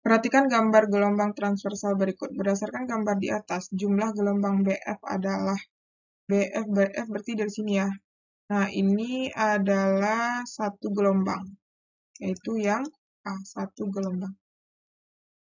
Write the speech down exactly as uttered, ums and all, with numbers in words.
Perhatikan gambar gelombang transversal berikut. Berdasarkan gambar di atas, jumlah gelombang B F adalah B F, B F berarti dari sini ya. Nah, ini adalah satu gelombang, yaitu yang A, satu gelombang.